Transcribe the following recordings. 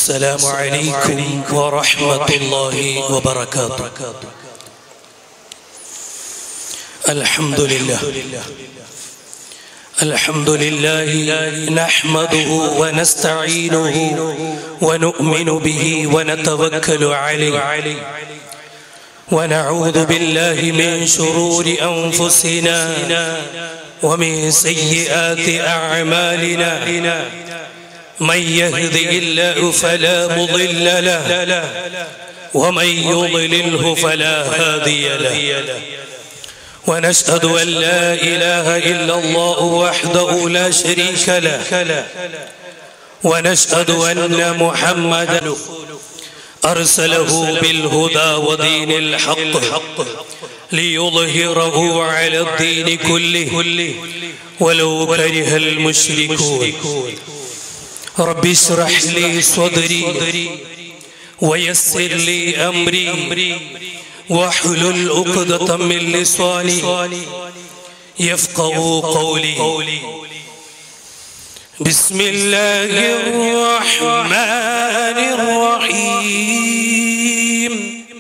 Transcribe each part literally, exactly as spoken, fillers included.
السلام عليكم ورحمة الله وبركاته. الحمد لله الحمد لله نحمده ونستعينه ونؤمن به ونتوكل عليه ونعوذ بالله من شرور أنفسنا ومن سيئات أعمالنا. من يهده الله فلا مضل له ومن يضلله فلا هادي له. ونشهد أن لا إله إلا الله وحده لا شريك له. ونشهد أن محمدا أرسله بالهدى ودين الحق ليظهره على الدين كله ولو كره المشركون. رب اشرح لي صدري ويسر لي أمري واحلل عقدة من لساني يفقهوا قولي. بسم الله الرحمن الرحيم.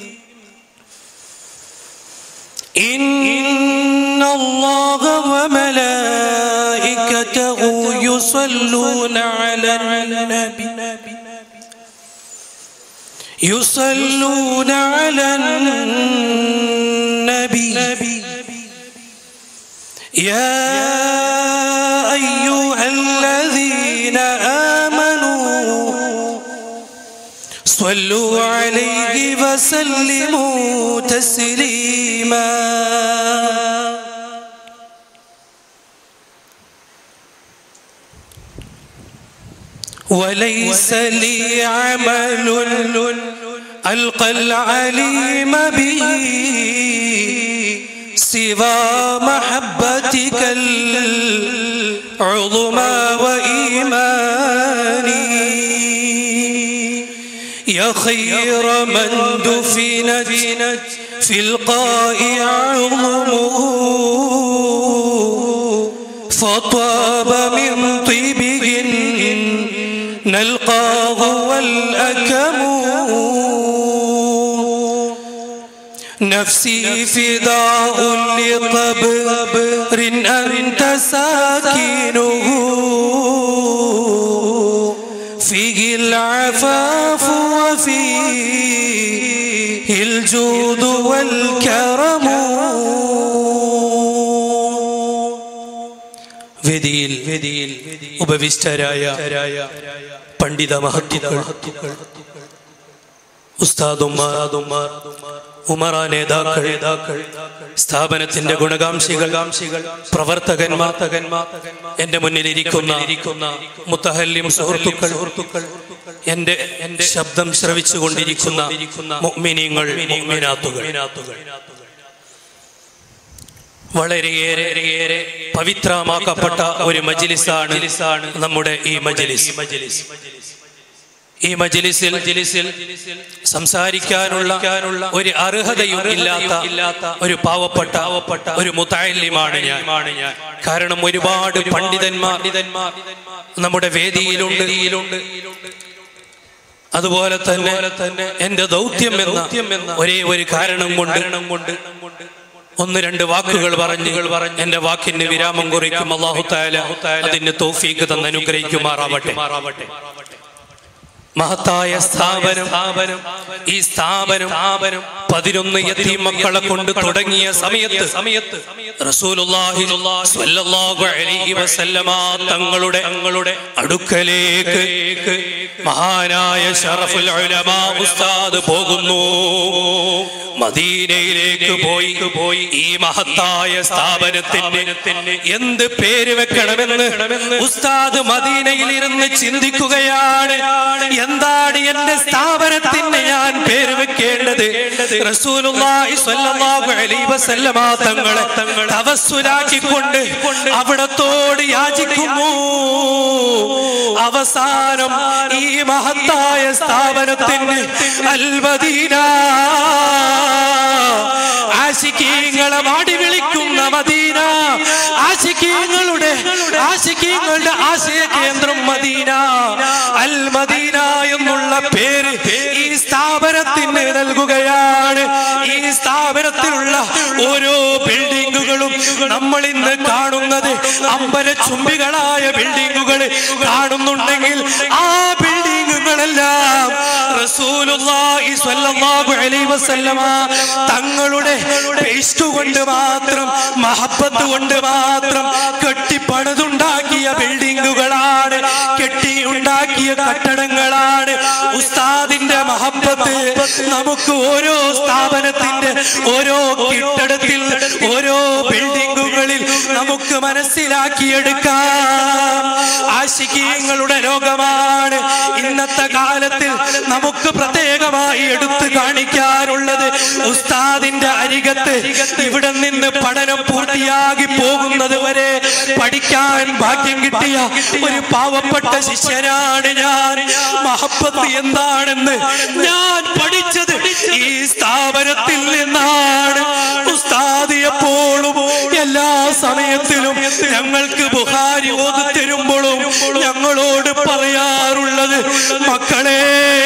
إن الله وملائكته يصلون على النبي يصلون على النبي يا أيها الذين آمنوا صلوا عليه وسلموا تسليما. وليس لي عمل ألقى العليم به سوى محبتك العظمى وإيماني. يا خير من دفنت في القاء عظمه فطاب من طيبهن نلقاه والأكم. نفسي فداء لقبر أنت ساكنه فيه العفاف وفيه الجود والكرم. വേദിയിൽ ഉപവിഷ്ടരായ പണ്ഡിത മഹത്തുക്കൾ, ഉസ്താദുമാർ, ഉമറാ നേതാക്കൾ, സ്ഥാപനത്തിന്റെ ഗുണകാംക്ഷികൾ, പ്രവർത്തകന്മാർ, എന്റെ മുന്നിലിരിക്കുന്ന മുത്തഹല്ലിം സുഹൃത്തുക്കൾ, എന്റെ ശബ്ദം ശ്രവിച്ചുകൊണ്ടിരിക്കുന്ന മുഅ്മിനീങ്ങൾ, മുഅ്മിനാത്തുകൾ, വളരെയേറെ പവിത്രമാക്കപ്പെട്ട ഒരു മജ്ലിസാണ് നമ്മുടെ ഈ മജ്ലിസ്. ഈ മജ്ലിസിൽ സംസാരിക്കാനുള്ള ഒരു അർഹതയും ഇല്ലാത്ത ഒരു പാവപ്പെട്ട ഒരു മുതഅല്ലിമാണ് ഞാൻ. കാരണം ഒരുപാട് പണ്ഡിതന്മാർ നമ്മുടെ വേദിയിലുണ്ട്. അതുപോലെ തന്നെ എന്റെ ദൗത്യം എന്ന ഒരേ ഒരു കാരണം കൊണ്ട് ഒന്ന് രണ്ട് വാക്കുകൾ പറഞ്ഞു എന്റെ വാക്കിന് വിരാമം കുറിക്കും. അല്ലാഹു തആല അതിന് തൗഫീഖ് തന്ന് അനുഗ്രഹിക്കുമാറാവട്ടെ. മഹത്തായ സ്ഥാപനം, ഈ സ്ഥാപനം പതിനൊന്ന് യതീം മക്കളെ കൊണ്ട് തുടങ്ങിയ സമയത്ത് റസൂലുള്ളാഹി സ്വല്ലല്ലാഹു അലൈഹി വസല്ലമ തങ്ങളുടെ അടുക്കലേക്ക് മഹാനായ ശറഫുൽ ഉലമാ ഉസ്താദ് പോകുന്നു. മദീനയിലേക്ക് പോയി ഈ മഹത്തായ സ്ഥാപനത്തിന് എന്ത് പേര് വെക്കണമെന്ന് ഉസ്താദ് മദീനയിൽ ഇരുന്ന് ചിന്തിക്കുകയാണ്. എന്താണ് എന്റെ സ്ഥാപനത്തിന് ഞാൻ പേര് വെക്കേണ്ടത്? റസൂലുള്ളാഹി സ്വല്ലല്ലാഹു അലൈഹി വസല്ലമ തങ്ങളെ തവസ്സുലാക്കിക്കൊണ്ട് അവിടത്തോട് യാചിക്കുന്നു. അവസാനം ഈ മഹത്തായ സ്ഥാപനത്തിന് അൽ മദീന, ആശിഖീങ്ങളെ മാടി വിളിക്കുന്ന മദീന, ആശിഖീങ്ങളുടെ ആശിഖീങ്ങളുടെ ആശയ കേന്ദ്രം മദീന, അൽ മദീന എന്നുള്ള പേര് ഈ സ്ഥാപനത്തിന് നൽകുകയാണ്. ഈ സ്ഥാപനത്തിലുള്ള ഓരോ ബിൽഡിങ്ങുകളും നമ്മൾ ഇന്ന് കാണുന്നത് അമ്പലച്ചുംബികളായ ബിൽഡിങ്ങുകൾ കാണുന്നുണ്ടെങ്കിൽ ആ ബിൽഡിങ്ങുകളെല്ലാം റസൂലുള്ളാഹി സ്വല്ലല്ലാഹു അലൈഹി വസല്ലമ തങ്ങളുടെ ഇഷ്ക് കൊണ്ട് മാത്രം, മഹബ്ബത്ത് കൊണ്ട് മാത്രം കെട്ടിപ്പണിതുണ്ടാക്കിയ ബിൽഡിങ്ങുകളാണ്, കെട്ടിയുണ്ടാക്കിയ കെട്ടിടങ്ങളാണ്. ഉസ്താദിന്റെ മഹബ്ബത്ത് നമുക്ക് ഓരോ സ്ഥാപനത്തിന്റെ ഓരോ കെട്ടിടത്തിൽ ഓരോ ബിൽഡിങ്ങുകളിൽ നമുക്ക് മനസ്സിലാക്കിയെടുക്കാം. ആശിഖീങ്ങളുടെ ലോകമാണ് ഇന്നത്തെ കാലത്തിൽ നമുക്ക് പ്രത്യേകമായി എടുത്തു കാണിക്കാനുള്ളത്. ഉസ്താദിന്റെ അരികത്ത് ഇവിടെ നിന്ന് പഠനം പൂർത്തിയാക്കി പോകുന്നത് വരെ പഠിക്കാൻ ഭാഗ്യം കിട്ടിയ ഒരു പാവപ്പെട്ട ശിഷ്യനാണ് ഞാൻ. മഹബ്ബത്ത് എന്താണെന്ന് ഞാൻ പഠിച്ചത് ഈ സ്ഥാപനത്തിൽ നിന്നാണ്. ഉസ്താദ് എപ്പോഴും എല്ലാ സമയത്തിലും ഞങ്ങൾക്ക് ബുഖാരി ഓതി തരുമ്പോഴും ഞങ്ങളോട് പറയാറുള്ളത്, മക്കളെ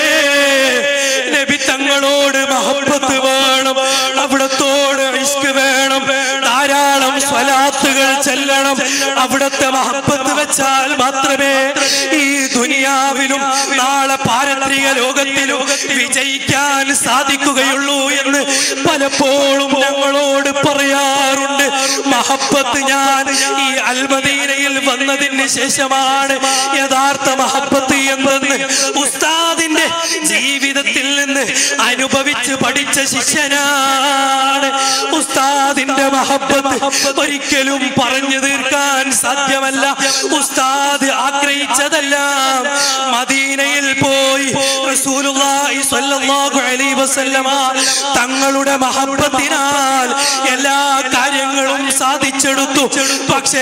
നബി തങ്ങളോട് മഹബ്ബത്ത് വേണം, അവിടത്തോട് ഇഷ്ക് വേണം, ധാരാളം സ്വലാത്തുകൾ ചെല്ലണം. അവിടത്തെ മഹബ്ബത്ത് വെച്ചാൽ മാത്രമേ ഈ ദുനിയാവിലും നാളെ പാരത്രിക ലോകത്തിലും വിജയിക്കാൻ സാധിക്കുകയുള്ളൂ എന്ന് പലപ്പോഴും ഞങ്ങളോട് പറയാറുണ്ട്. മഹബ്ബത്ത് ഞാൻ ഈ അൽമദീനയിൽ വന്നതിന് ശേഷമാണ് യഥാർത്ഥ മഹബ്ബത്ത് എന്തെന്ന് ഉസ്താദിന്റെ ജീവിതത്തിൽ നിന്ന് അനുഭവിച്ച് പഠിച്ച ശിഷ്യനാണ്. ഉസ്താദിന്റെ മഹബ്ബത്ത് ഒരിക്കലും പറഞ്ഞു തീർക്കാൻ സാധ്യമല്ല. ഉസ്താദ് ആഗ്രഹിച്ചതെല്ലാം മദീനയിൽ പോയി റസൂലുള്ളാഹി സ്വല്ലല്ലാഹു അലൈഹി വസല്ലമ തങ്ങളുടെ മഹബ്ബത്തിനാൽ എല്ലാ കാര്യങ്ങളും സാധിച്ചെടുത്തു. പക്ഷേ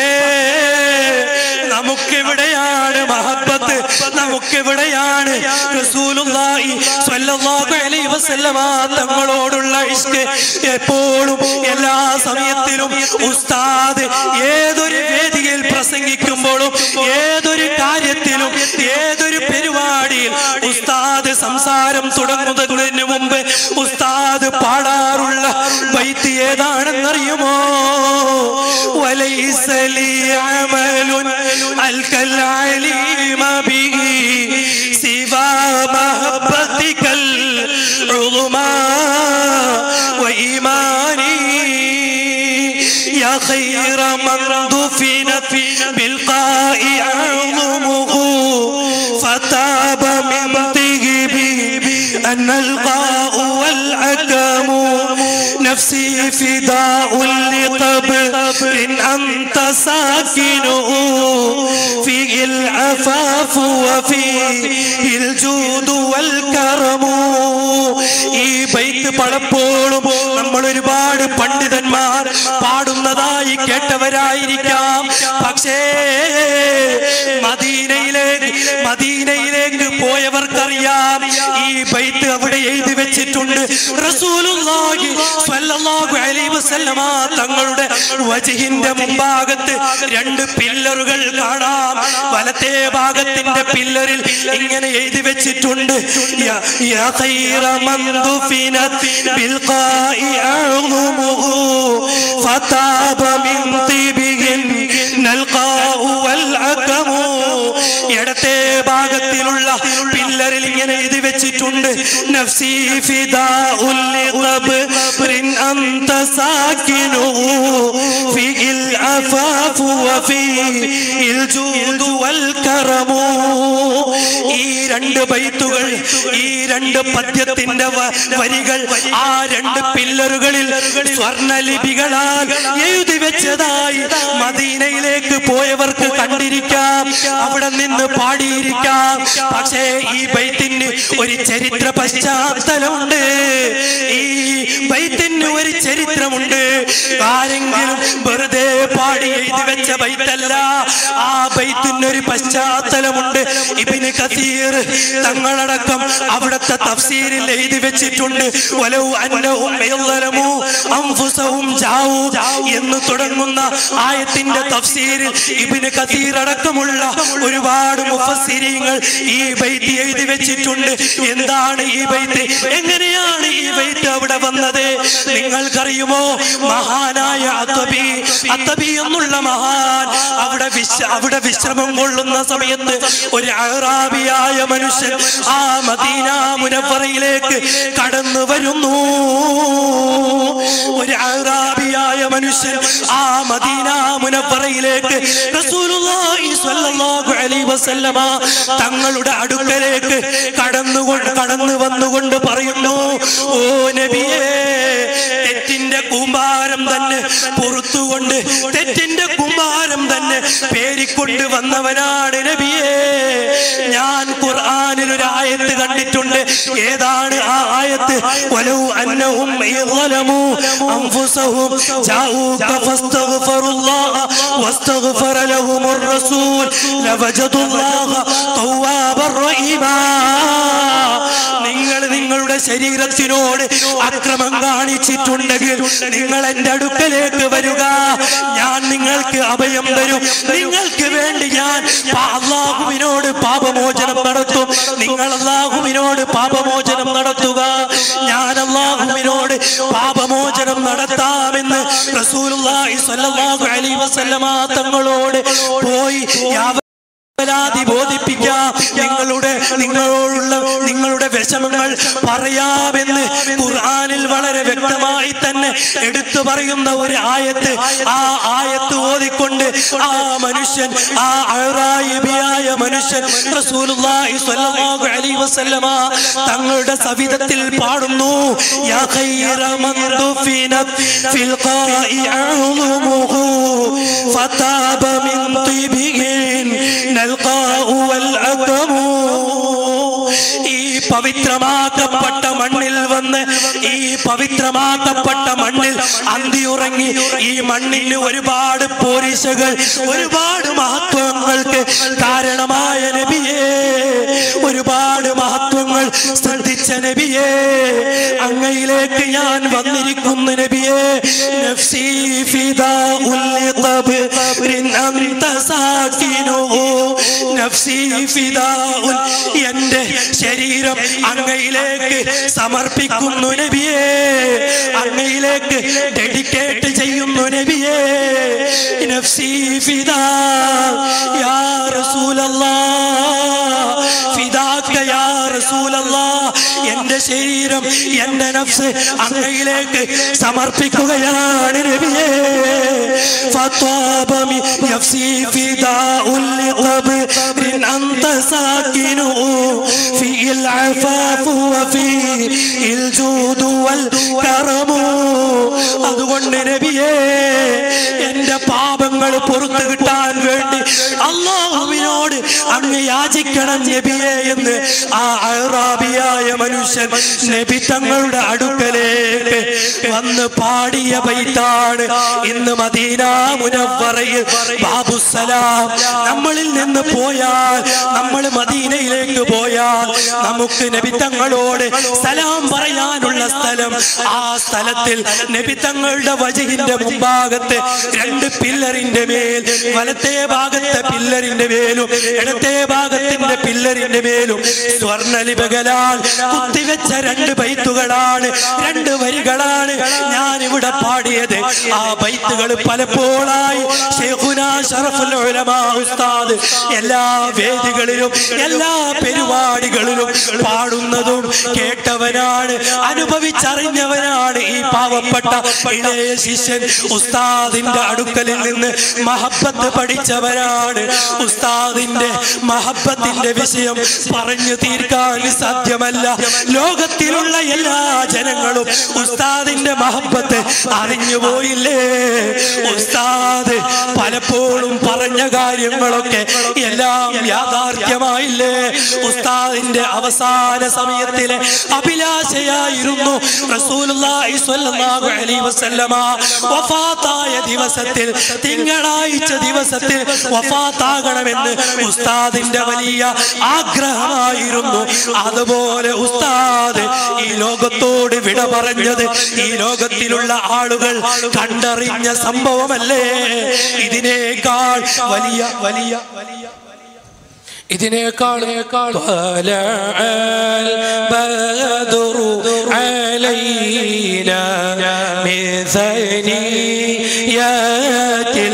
നമുക്കെവിടെയാണ് മഹബ്ബത്ത്? നമുക്കെവിടെയാണ് റസൂലുള്ളാഹി സ്വല്ലല്ലാഹു അലൈഹി വസല്ലമ തങ്ങളോടുള്ള ഇഷ്ക്? എപ്പോഴും എല്ലാ സമയത്തിലും ഉസ്താദ് ഏതൊരു വേദിയിൽ പ്രസംഗിക്കുമ്പോഴും ഏതൊരു കാര്യത്തിലും ഏതൊരു പരിപാടിയിൽ ഉസ്താദ് സംസാരം തുടങ്ങുന്നതിന് മുമ്പ് ഉസ്താദ് പാടാറുള്ള ബൈത്ത് ഏതാണെന്നറിയുമോ? വലൈസ ലി അമലുൻ അൽകൽ അലീമ ബിഹി സിവാ മഹബ്ബതികൽ ഉളുമാ വഈമാനി യാ ഖൈറ മൻ ദുഫിനത് ബിൽഖാഇ അഅ്ളുമുഹു ഫതാബ മിൻ തിഹബി അൻ الغاء والعكم نفسي فداء لقبر أنت ساكنه فيه العفاف وفيه الجود والكرم. ഈ ബൈത്ത് പലപ്പോഴും നമ്മൾ ഒരുപാട് പണ്ഡിതന്മാർ പാടുന്നതായി കേട്ടവരായിരിക്കാം. പക്ഷേ മദീനയിലേക്ക് മദീനയിലേക്ക് പോയവർക്കറിയാം ഈ ബൈത്ത് അവിടെ എഴുതി വെച്ചിട്ടുണ്ട്. റസൂലുള്ളാഹി സ്വല്ലല്ലാഹു അലൈഹി വസല്ലമ തങ്ങളുടെ വജ്ഹിന്റെ മുൻഭാഗത്ത് രണ്ട് പില്ലറുകൾ കാണാം. വലത്തെ ഭാഗത്തിന്റെ പില്ലറിൽ ഇങ്ങനെ എഴുതി വെച്ചിട്ടുണ്ട്, യാ ഖൈറ മൻ ദുഫിനത് ബിൽഖാഇ അഅ്ളുമുഹു ഫതാബ മിൻ തിബിഹിൻ നൽഖാഉ വൽ അകമു. ഇടത്തെ ഭാഗത്തിലുള്ള പില്ലറിൽ ഇങ്ങനെ എഴുതി വെച്ചിട്ടുണ്ട്, നഫ്സി ഫിദാഉൽ ലിഖബ്രിൻ അൻത സാകിനുഹു ഫിൽ അഫാഫു വഫിൽ ജൂദു വൽ കറമു. ഈ രണ്ട് ബൈത്തുകൾ, ഈ രണ്ട് പദ്യത്തിന്റെ വരികൾ ആ രണ്ട് പില്ലറുകളിൽ സ്വർണലിപികളാൽ എഴുതി വെച്ചതായി മദീനയിലേക്ക് പോയവർക്ക് കണ്ടിരിക്കാം, അവിടെ നിന്ന് പാടിയിരിക്കാം. പക്ഷേ ഈ ബൈത്തിന് ഒരു ചരിത്ര പശ്ചാത്തലമുണ്ട്. ഈ ബൈത്തിന് ഒരു ചരിത്രമുണ്ട്. ആരെങ്കിലും വെറുതെ പാടി എഴുതി വെച്ച ബൈത്തല്ല, ആ ബൈത്തിനൊരു പശ്ചാത്തലമുണ്ട്. ഇബ്നു കസീർ തങ്ങളടക്കം അവിടുത്തെ തഫ്സീരിൽ എഴുതി വെച്ചിട്ടുണ്ട്, വലൗ അന്നഹും യളമു അൻഫുസഹും ജാഉ എന്ന് തുടങ്ങുന്ന ആയത്തിന്റെ തഫ്സീരിൽ ഇബ്നു കസീർ അടക്കമുള്ള ഒരുപാട് മുഫസ്സിരീങ്ങൾ ഈ ബൈത്ത് എഴുതി വെച്ചിട്ടുണ്ട്. എന്താണ് ഈ ബൈത്ത്, എങ്ങനെയാണ് ഈ ബൈത്ത് അവിടെ വന്നത് നിങ്ങൾക്കറിയുമോ? മഹാനായ അത്തബി അത്തബി എന്നുള്ള മഹാൻ അവിടെ വിശ്ര അവിടെ വിശ്രമം കൊള്ളുന്ന സമയത്ത് ഒരു അറാബിയായ മനുഷ്യൻ ആ മദീന മുനവ്വറയിലേക്ക് കടന്നു വരുന്നു. ഒരു അറാബിയായ മനുഷ്യൻ ആ മദീന മുനവ്വറയിലേക്ക് റസൂലുള്ളാഹി സ്വല്ലല്ലാഹു അലൈഹി വസല്ലമ തങ്ങളുടെ അടുക്കലേക്ക് കടന്നുകൊണ്ട് കടന്നു വന്നുകൊണ്ട് പറയുന്നു, ഓ നബിയേ, തെറ്റിന്റെ കൂമ്പാരം തന്നെ പുറത്തുകൊണ്ട് തെറ്റിന്റെ കൂമ്പാരം തന്നെ പേരിക്കൊണ്ട് വന്നവനാണ് നബിയേ. ഞാൻ ഖുർആനിൽ ഒരു ആയത്ത് കണ്ടിട്ടുണ്ട്. ഏതാണ് ആ ആയത്ത്? വലൗ അന്നഹും യളമു അൻഫുസഹും ജാഊക ഫസ്തഗ്ഫിറുല്ലാഹ വസ്തഗ്ഫറ ലഹുമുർ റസൂൽ ലവജദുല്ലാഹ തവ്വാബർ റഹീമാ. നിങ്ങൾ നിങ്ങളുടെ ശരീരത്തിനോട് അക്രമം കാണിച്ചിട്ടുണ്ടെങ്കിൽ നിങ്ങൾ എന്റെ അടുക്കലേക്ക് വരിക, ഞാൻ നിങ്ങൾക്ക് അഭയം തരും. നിങ്ങൾക്ക് വേണ്ടി ഞാൻ അല്ലാഹുവിനോട് പാപമോചനം നടത്തും. നിങ്ങൾ അല്ലാഹുവിനോട് പാപമോചനം നടത്തുക, ഞാൻ അല്ലാഹുവിനോട് പാപമോചനം നടത്താമെന്ന് റസൂലുള്ളാഹി സ്വല്ലല്ലാഹു അലൈഹി വസല്ലമ തങ്ങളോട് പോയി പരാതി ബോധിപ്പിക്കാം. നിങ്ങളുടെ നിങ്ങളോടുള്ള നിങ്ങളുടെ വിഷമങ്ങൾ പറയാമെന്ന് ഖുർആനിൽ വളരെ വ്യക്തമായി തന്നെ എടുത്തു പറയുന്ന ഒരു ആയത്ത്. ആ ആയത്ത് ഓതിക്കൊണ്ട് ആ മനുഷ്യൻ, ആ അറാബിയായ മനുഷ്യൻ റസൂലുള്ളാഹി സ്വല്ലല്ലാഹു അലൈഹി വസല്ലമ തങ്ങളുടെ സവിധത്തിൽ പാടുന്നു, യാ ഖൈറ മൻ ദുഫിനത് ഫിൽ ഖാഇ അഉമുഹു ഫതാബ മിൻ തിബിഹിൻ ഈ പവിത്രമാക്കപ്പെട്ട മണ്ണിൽ വന്ന് ഈ പവിത്രമാക്കപ്പെട്ട മണ്ണിൽ അന്തിയുറങ്ങി ഈ മണ്ണിന് ഒരുപാട് പോരിശകൾ, ഒരുപാട് മഹത്വങ്ങൾക്ക് കാരണമായ നബിയേ, ഒരുപാട് മഹത്വങ്ങൾ ശ്രദ്ധിച്ച നബിയേ, അങ്ങയിലേക്ക് ഞാൻ വന്നിരിക്കുന്നു നബിയേ. നഫ്സി ഫിദാഉൽ ലിഖബ്രിൻ അൻത സാകിനുഹു നഫ്സി ഫിദാഉൻ, എന്റെ ശരീരം അങ്ങയിലേക്ക് സമർപ്പിക്കുന്നു നബിയേ, അങ്ങയിലേക്ക് ഡെഡിക്കേറ്റ് ചെയ്യുന്നു നബിയേ. നഫ്സി ഫിദാ യാ റസൂലല്ലാഹ്, ഫിദാക യാ റസൂലല്ലാഹ്, എന്റെ ശരീരം എന്റെ നഫ്സ് അങ്ങയിലേക്ക് സമർപ്പിക്കുകയാണ് നബിയേ. ഫത്വാബ മി നഫ്സി ഫിദാഉൽ ലിഖബ്രിൻ അൻത സാകിനുഹു ഫീൽ അഫാഫു വഫീൽ ജൂദു വൽ കറമു. അതുകൊണ്ട് നബിയേ, എന്റെ പാപങ്ങൾ പുറത്തു കിട്ടാൻ വേണ്ടി അല്ലാഹുവിനോട് അങ്ങ് യാചിക്കണം നബിയേ എന്ന് ആ അറാബിയായ മനുഷ്യൻ നബി തങ്ങളുടെ അടുക്കലേക്ക് വന്ന് പാടിയ ബൈത്താണ് ഇന്ന് മദീന മുനവ്വറയിൽ ബാബുസ്സലാം. നമ്മളിൽ നിന്ന് പോയാൽ, നമ്മൾ മദീനയിലേക്ക് പോയാൽ നമുക്ക് നബി തങ്ങളോട് സലാം പറയാനുള്ള സ്ഥലം, ആ സ്ഥലത്തിൽ നബി തങ്ങളുടെ വജഹിന്റെ മുമ്പാകത്ത് രണ്ട് പില്ലറിന്റെ മേൽ, വലത്തെ ഭാഗത്തെ പില്ലറിന്റെ മേലും ഇടത്തെ ഭാഗത്തിന്റെ പില്ലറിന്റെ മേലും സ്വർണ്ണലിപകളാൽ കുത്തിവെച്ച രണ്ട് ബൈത്തുകളാണ്, രണ്ട് വരികളാണ് ഞാൻ ഇവിടെ പാടിയത്. ആ ബൈത്തുകൾ പലപ്പോഴായി ശൈഖുനാ ശറഫുൽ ഉലമാ ഉസ്താദ് എല്ലാ വേദികളിലും എല്ലാ പരിപാടികളിലും പാടുന്നതും കേട്ടവനാണ്, അനുഭവിച്ചറിഞ്ഞവനാണ് ഈ പാവപ്പെട്ട ഇളയ ശിഷ്യൻ. ഉസ്താദിന്റെ അടുക്കലിൽ നിന്ന് മഹബ്ബത്ത് പഠിച്ചവരാണ്. ഉസ്താദിന്റെ മഹബ്ബത്തിന്റെ വിഷയം പറഞ്ഞു തീർക്കാൻ സാധ്യമല്ല. ലോകത്തിലുള്ള എല്ലാ ജനങ്ങളും ഉസ്താദിന്റെ മഹബ്ബത്ത് അറിഞ്ഞു പോയില്ലേ? ഉസ്താദ് പലപ്പോഴും പറഞ്ഞ കാര്യങ്ങളൊക്കെ എല്ലാം യാഥാർത്ഥ്യമായില്ലേ? ഉസ്താദിന്റെ അവസാന സമയത്തിലെ അഭിലാഷയായിരുന്നു റസൂലുള്ളാഹി സ്വല്ലല്ലാഹു അലൈഹി വസല്ലമ വഫാത്തായ ദിവസത്തിൽ, തിങ്കളാഴ്ച ദിവസത്തിൽ വഫാത്താകണമെന്ന് ഉസ്താദിന്റെ വലിയ ആഗ്രഹമായിരുന്നു. അതുപോലെ ഉസ്താദ് ഈ ലോകത്തോട് വിട പറഞ്ഞത് ഈ ലോകത്തിലുള്ള ആളുകൾ കണ്ടറിഞ്ഞ സംഭവമല്ലേ? ഇതിനേക്കാൾ വലിയ വലിയ ഇതിനേക്കാൾ ത്വലഅൽ ബദ്റു അലൈനാ മിൻ സനിയാത്തിൽ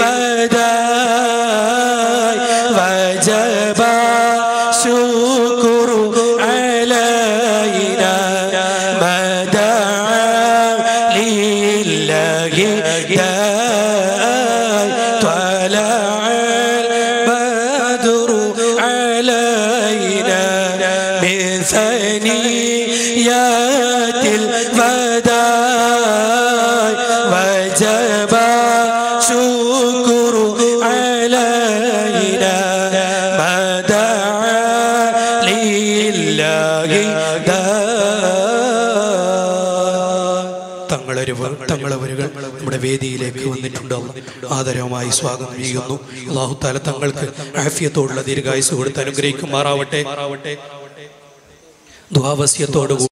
വദാഇ വജബ ശുക്രു അലൈനാ മദാ ലില്ലാഹി ثنيات الوداع وجب شكر علينا ما دعا لله തങ്ങളവരുകൾ നമ്മുടെ വേദിയിലേക്ക് വന്നിട്ടുണ്ട്. ആദരവുമായി സ്വാഗതം ചെയ്യുന്നു. അല്ലാഹു തആല തങ്ങൾക്ക് ആഫിയത്തോടുള്ള ദീർഘായുസ്സ് കൊടുത്ത് അനുഗ്രഹിക്കുമാറാവട്ടെ. ദുആ വസിയത്തോട്